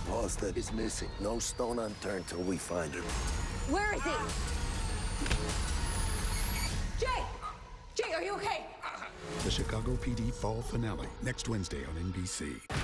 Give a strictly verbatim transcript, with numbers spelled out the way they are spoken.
Imposter is missing. No stone unturned till we find him. Where is he? Jay! Jay, are you okay? The Chicago P D fall finale, next Wednesday on N B C.